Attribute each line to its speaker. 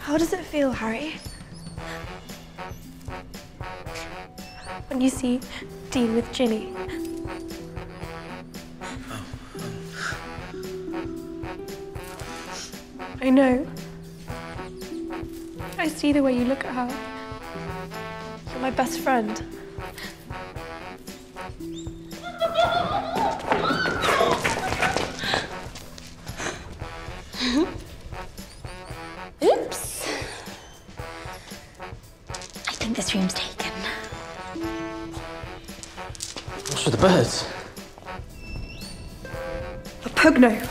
Speaker 1: How does it feel, Harry? When you see Dean with Ginny? I know. I see the way you look at her. You're my best friend.
Speaker 2: Oops. I think this room's taken.
Speaker 3: What's with the birds?
Speaker 1: A pugno.